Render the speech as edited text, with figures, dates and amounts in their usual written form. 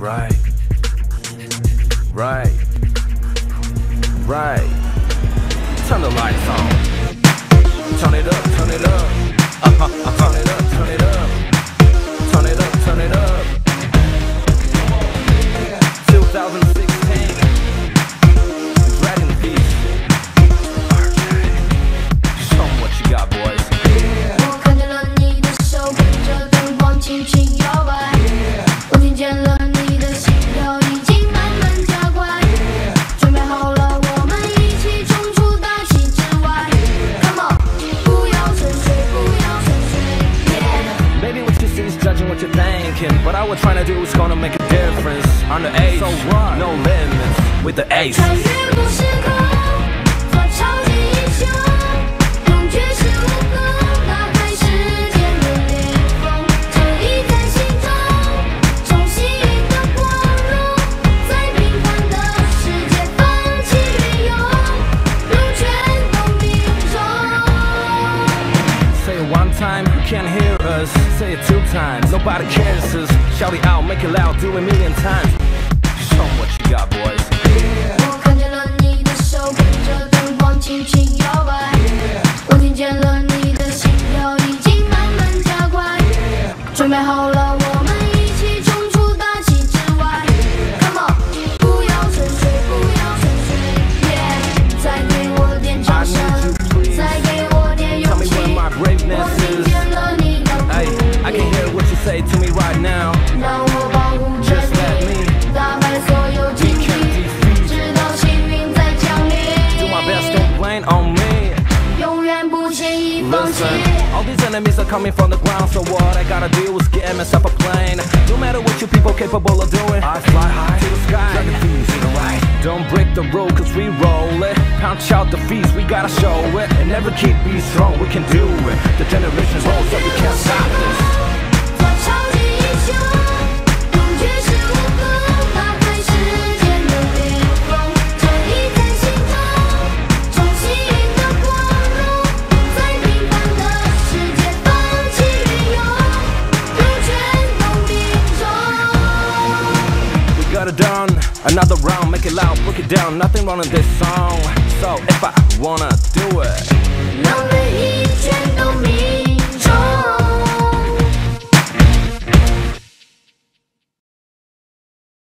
Right. Right. Right. Turn the lights on. Turn it up, turn it up. Turn it up, turn it up. Turn it up, turn it up. 2016. Dragon Beast. Show 'em what you got, boys. 我看见了你的手跟着灯光轻轻摇摆，我听见了你的心跳已经慢慢加快，准备好了，我们一起冲出大气之外。Come on， 不要沉睡，不要沉睡。Yeah. Maybe what you see is judging what you're thinking. What I was trying to do is gonna make a difference. Underage, so what? No limits with the ace. 穿越过时空，做超级英雄，用绝世武功打开世界的裂缝，这一在心中，重新的光荣，在平凡的世界放弃运用，如全动兵中。 Say it one time, you can't hear us. Say it two times, nobody cares us. Shout it out, make it loud, do it a million times. Show 'em what you got, boys. 我看见了你的手跟着灯光轻轻摇摆，我听见了你的心跳已经慢慢加快，准备好了，我们一起冲出大气之外。Come on， 不要沉睡，不要沉睡。Yeah， 再给我点掌声，再给我点 Tell 勇 me 气。 where my 我 braveness 听 is. 见了你的鼓 Hey, I can hear what you say to me right now. 让我保护着 Just let 你， me 打败所有禁 be 忌， defeat. 直到幸运再降 Do 临。 my best, don't blame on me. 永远不轻易放弃。 Listen, all these enemies are coming from the ground, so what I gotta do is get myself a plane. No matter what you people capable of doing, I fly high to the sky. Dragon Beast, right? Don't break the rule, cause we roll it. Punch out the feast, we gotta show it. And never keep be strong, we can do it. The generations rolls up, we can't stop this. 做超级英雄，用绝世武功打开世界的裂缝，这一在心中，重新的光荣，在平凡的世界放弃运用，如全动兵中。 We got it done, another round, make it loud, break it down. Nothing wrong in this song. So if I wanna do it, 让每一圈